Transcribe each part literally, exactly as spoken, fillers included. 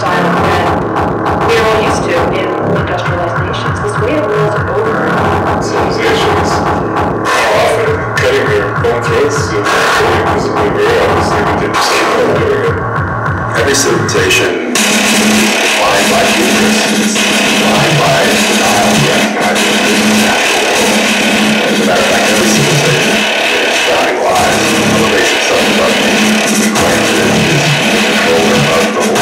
violent that we are all used to in industrialized nations. This way of rules are over. Civilizations are often cutting their own throats and killing physically very obviously we didn't say no doing it. Every civilization is defined by hubris, it's defined by denial of recognizing that this is natural world. As a matter of fact, every civilization is founding lives on the basis of we claim that it is the controller of the whole.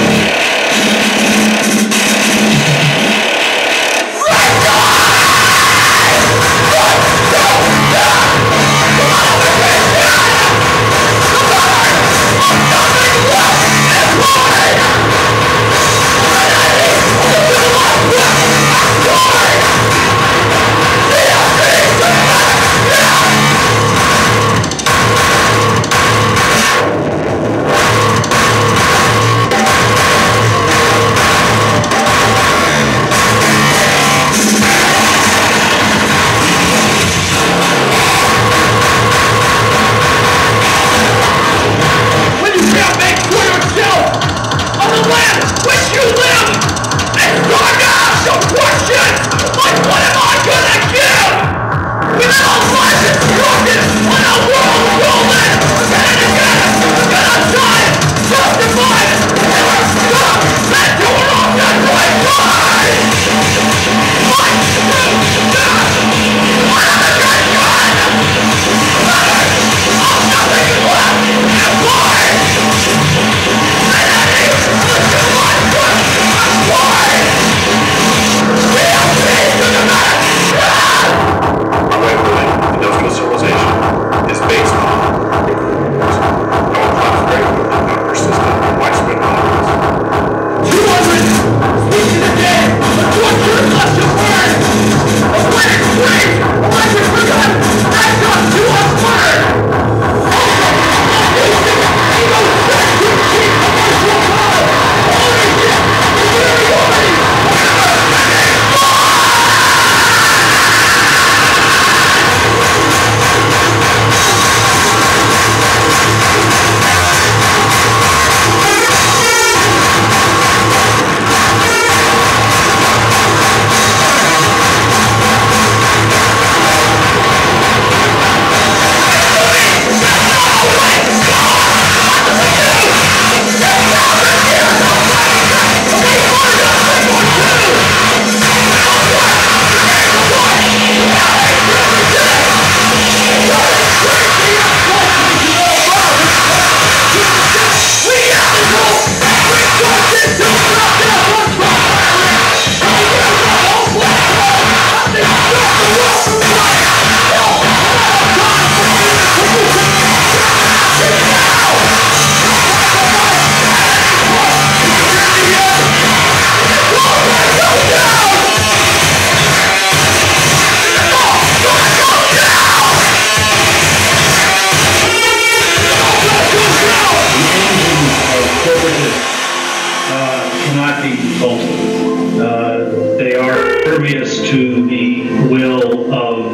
To the will of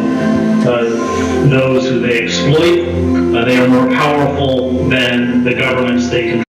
uh, those who they exploit. Uh, they are more powerful than the governments they control.